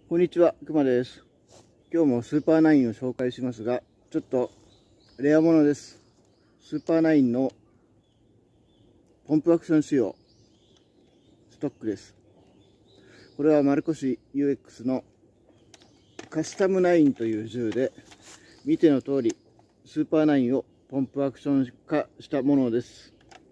こんにちは、くまです。今日もスーパーナインを紹介しますが、ちょっとレアものです。スーパーナインのポンプアクション仕様ストックです。これは丸越 UX のカスタムナインという銃で、見ての通りスーパーナインをポンプアクション化したものです。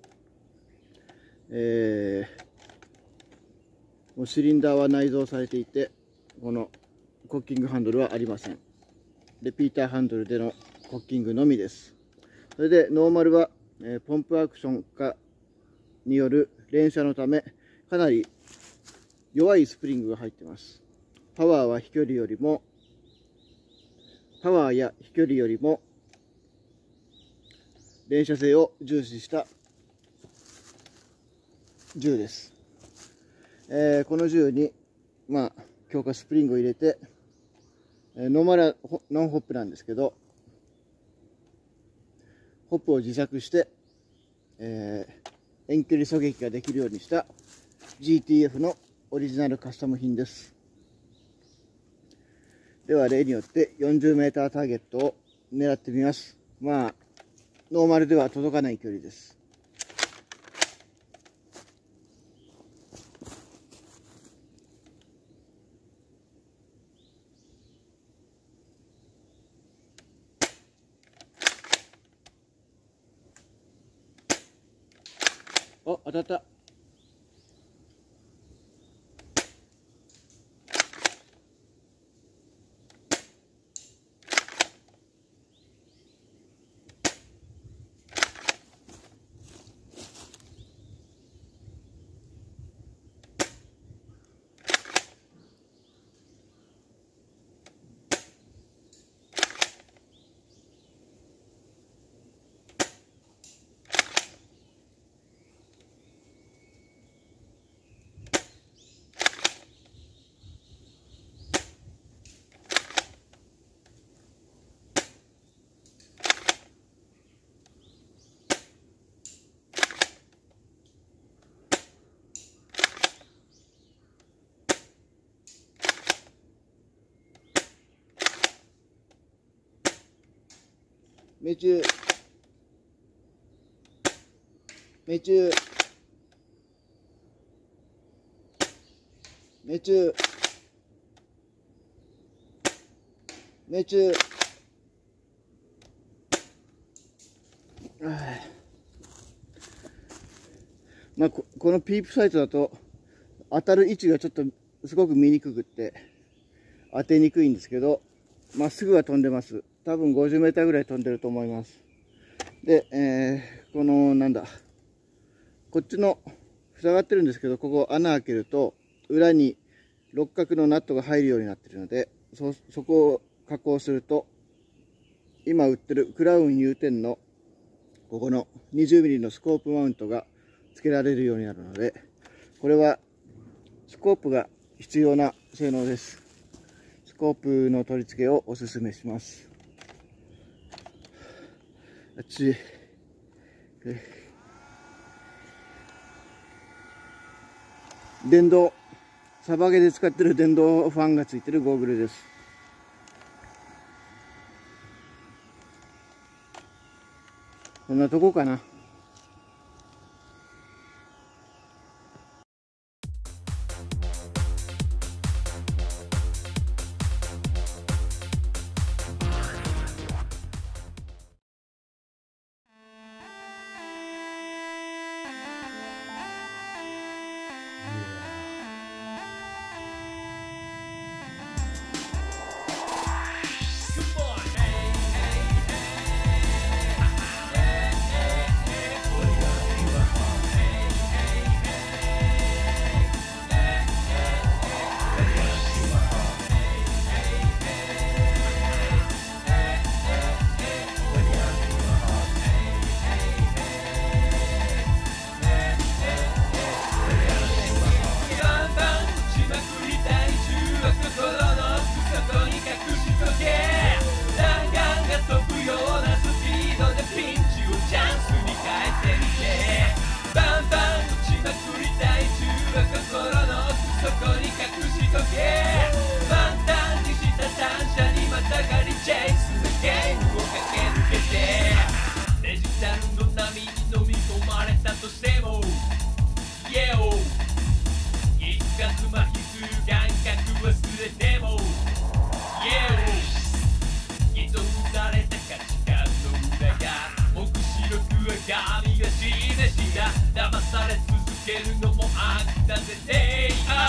もうシリンダーは内蔵されていて、このコッキングハンドルはありません。レピーターハンドルでのコッキングのみです。それでノーマルは、ポンプアクション化による連射のためかなり弱いスプリングが入っています。パワーや飛距離よりも連射性を重視した銃です。この銃に強化スプリングを入れて、ノーマルはノンホップなんですけど、ホップを自作して、遠距離狙撃ができるようにした GTF のオリジナルカスタム品です。では例によって40メーターターゲットを狙ってみます。ノーマルでは届かない距離です。お、当たった。命中。命中。命中。命中。このピープサイトだと当たる位置がちょっとすごく見にくくって当てにくいんですけど、まっすぐは飛んでます。多分50メーターぐらい飛んでると思います。で、こっちの塞がってるんですけど、ここ穴開けると裏に六角のナットが入るようになってるので、そこを加工すると今売ってるクラウン U10 のここの 20mm のスコープマウントが付けられるようになるので、これはスコープが必要な性能です。スコープの取り付けをおすすめします。あっち。電動、サバゲで使ってる電動ファンがついてるゴーグルです。こんなとこかな。 がつまひする感覚忘れても Yeah 偽造された価値観の裏が目視録は神が示した騙され続けるのもあんたぜ Hey